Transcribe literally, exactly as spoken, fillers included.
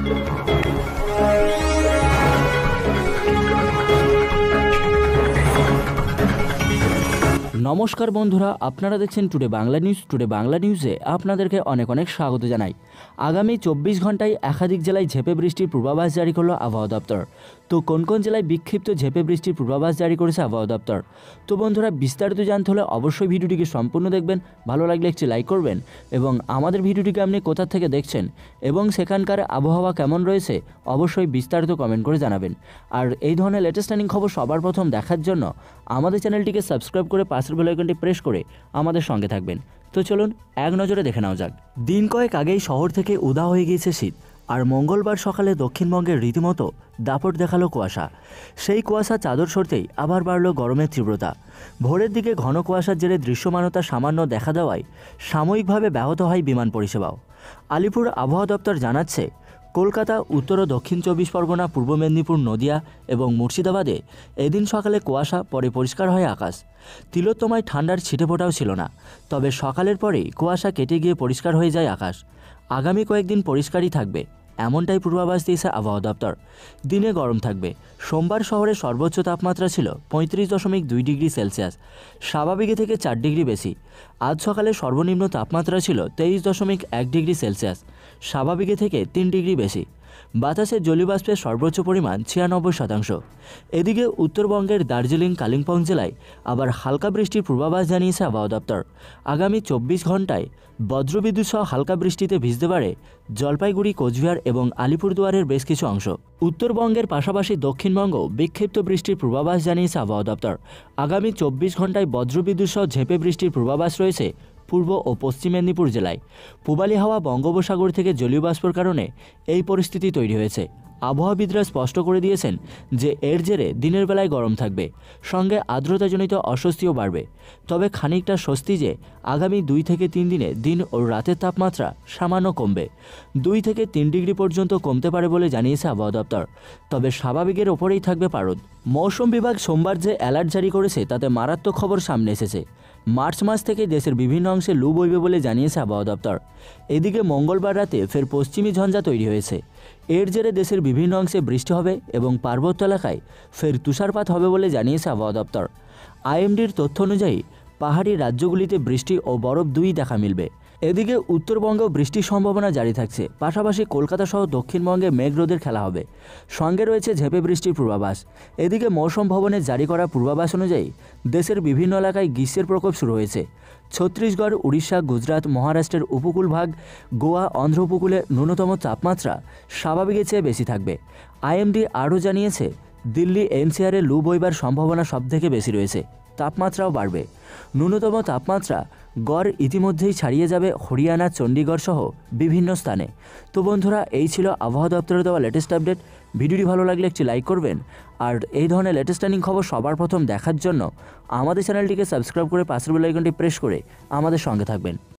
নমস্কার বন্ধুরা, আপনারা দেখছেন today Bangla news. Today Bangla নিউজে আপনাদেরকে অনেক অনেক স্বাগত জানাই। আগামী চব্বিশ ঘন্টায় একাধিক জেলায় ঝেঁপে বৃষ্টির পূর্বাভাস জারি করল আবহাওয়া দপ্তর। তো কোন কোন জেলায় বিক্ষিপ্ত ঝেঁপে বৃষ্টির পূর্বাভাস জারি করেছে আবহাওয়া দপ্তর, তো বন্ধুরা বিস্তারিত জানতে হলে অবশ্যই ভিডিওটিকে সম্পূর্ণ দেখবেন। ভালো লাগলে একটি লাইক করবেন এবং আমাদের ভিডিওটিকে আপনি কোথা থেকে দেখছেন এবং সেখানকার আবহাওয়া কেমন রয়েছে অবশ্যই বিস্তারিত কমেন্ট করে জানাবেন। আর এই ধরনের লেটেস্ট রানিং খবর সবার প্রথম দেখার জন্য আমাদের চ্যানেলটিকে সাবস্ক্রাইব করে পাশের বেল আইকনটি প্রেস করে আমাদের সঙ্গে থাকবেন। তো চলুন এক নজরে দেখে নেওয়া যাক। দিন কয়েক আগেই শহর থেকে উদা হয়ে গিয়েছে শীত, আর মঙ্গলবার সকালে দক্ষিণবঙ্গের রীতিমতো দাপট দেখালো কুয়াশা। সেই কুয়াশা চাদর সরতেই আবার বাড়ল গরমের তীব্রতা। ভোরের দিকে ঘন কুয়াশার জেরে দৃশ্যমানতা সামান্য দেখা দেওয়ায় সাময়িকভাবে ব্যাহত হয় বিমান পরিষেবাও। আলিপুর আবহাওয়া দপ্তর জানাচ্ছে, কলকাতা, উত্তর ও দক্ষিণ চব্বিশ পরগনা, পূর্ব মেদিনীপুর, নদিয়া এবং মুর্শিদাবাদে এদিন সকালে কুয়াশা, পরে পরিষ্কার হয় আকাশ। তিলোত্তমায় ঠান্ডার ছিটেফোঁটাও ছিল না, তবে সকালের পরেই কুয়াশা কেটে গিয়ে পরিষ্কার হয়ে যায় আকাশ। আগামী কয়েকদিন পরিষ্কারই থাকবে এমনটাই পূর্বাভাস দিয়েছে আবহাওয়া দপ্তর। দিনে গরম থাকবে। সোমবার শহরের সর্বোচ্চ তাপমাত্রা ছিল পঁয়ত্রিশ দশমিক দুই ডিগ্রি সেলসিয়াস, স্বাভাবিকের থেকে চার ডিগ্রি বেশি। আজ সকালে সর্বনিম্ন তাপমাত্রা ছিল তেইশ দশমিক এক ডিগ্রি সেলসিয়াস, স্বাভাবিকের থেকে তিন ডিগ্রি বেশি। বাতাসে জলীয়বাষ্পের সর্বোচ্চ পরিমাণ ছিয়ানব্বই শতাংশ। এদিকে উত্তরবঙ্গের দার্জিলিং, কালিম্পং জেলায় আবার হালকা বৃষ্টির পূর্বাভাস জানিয়েছে আবহাওয়া দপ্তর। আগামী চব্বিশ ঘন্টায় বজ্রবিদ্যুৎ সহ হালকা বৃষ্টিতে ভিজতে পারে জলপাইগুড়ি, কোচবিহার এবং আলিপুরদুয়ারের বেশ কিছু অংশ। উত্তরবঙ্গের পাশাপাশি দক্ষিণবঙ্গ বিক্ষিপ্ত বৃষ্টির পূর্বাভাস জানিয়েছে আবহাওয়া দপ্তর। আগামী চব্বিশ ঘন্টায় বজ্রবিদ্যুৎ সহ ঝেঁপে বৃষ্টির পূর্বাভাস রয়েছে পূর্ব ও পশ্চিম মেদিনীপুর জেলায়। পূবালি হাওয়া বঙ্গোপসাগর থেকে জলীয় বাষ্পর কারণে এই পরিস্থিতি তৈরি হয়েছে। আবহাওয়াবিদরা স্পষ্ট করে দিয়েছেন যে এর জেরে দিনের বেলায় গরম থাকবে, সঙ্গে আর্দ্রতাজনিত অস্বস্তিও বাড়বে। তবে খানিকটা স্বস্তি যে আগামী দুই থেকে তিন দিনে দিন ও রাতের তাপমাত্রা সামান্য কমবে, দুই থেকে তিন ডিগ্রি পর্যন্ত কমতে পারে বলে জানিয়েছে আবহাওয়া দপ্তর। তবে স্বাভাবিকের ওপরেই থাকবে পারদ। মৌসুম বিভাগ সোমবার যে অ্যালার্ট জারি করেছে তাতে মারাত্মক খবর সামনে এসেছে। মার্চ মাস থেকে দেশের বিভিন্ন অংশে লু বইবে বলে জানিয়েছে আবহাওয়া দপ্তর। এদিকে মঙ্গলবার রাতে ফের পশ্চিমী ঝঞ্ঝা তৈরি হয়েছে। এর জেরে দেশের বিভিন্ন অংশে বৃষ্টি হবে এবং পার্বত্য এলাকায় ফের তুষারপাত হবে বলে জানিয়েছে আবহাওয়া দপ্তর। আইএমডির তথ্য অনুযায়ী পাহাড়ি রাজ্যগুলিতে বৃষ্টি ও বরফ দুই দেখা মিলবে। এদিকে উত্তরবঙ্গেও বৃষ্টির সম্ভাবনা জারি থাকছে, পাশাপাশি কলকাতা সহ দক্ষিণবঙ্গে মেঘরোদের খেলা হবে, সঙ্গে রয়েছে ঝেঁপে বৃষ্টির পূর্বাভাস। এদিকে মৌসুম ভবনের জারি করা পূর্বাভাস অনুযায়ী দেশের বিভিন্ন এলাকায় গ্রীষ্মের প্রকোপ শুরু হয়েছে। ছত্তিশগড়, উড়িষ্যা, গুজরাট, মহারাষ্ট্রের উপকূল ভাগ, গোয়া, অন্ধ্র উপকূলে ন্যূনতম তাপমাত্রা স্বাভাবিকের চেয়ে বেশি থাকবে। আইএমডি আরও জানিয়েছে, দিল্লি এনসিআরে লু বইবার সম্ভাবনা সবথেকে বেশি রয়েছে, তাপমাত্রাও বাড়বে। ন্যূনতম তাপমাত্রা গড় ইতিমধ্যেই ছাড়িয়ে যাবে হরিয়ানা, চণ্ডীগড় সহ বিভিন্ন স্থানে। তো বন্ধুরা, এই ছিল আবহাওয়া দপ্তরে দেওয়া লেটেস্ট আপডেট। ভিডিওটি ভালো লাগলে একটি লাইক করবেন, আর এই ধরনের লেটেস্ট রানিং খবর সবার প্রথম দেখার জন্য আমাদের চ্যানেলটিকে সাবস্ক্রাইব করে পাশের বেল আইকনটি প্রেস করে আমাদের সঙ্গে থাকবেন।